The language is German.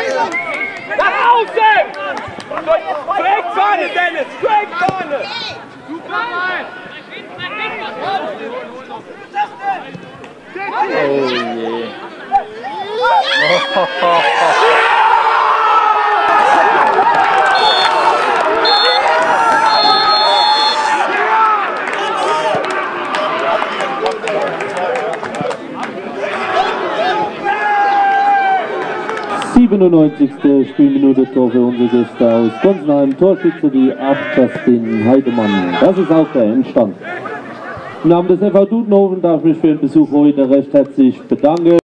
Nach außen! Direkt vorne, Dennis! Direkt vorne! Super! Oh je. 97. Spielminute Tor für unsere Gäste aus Gonsenheim. Torschütze die 8 Justin Heidemann. Das ist auch der Endstand. Im Namen des FV Dudenhofen darf ich mich für den Besuch heute recht herzlich bedanken.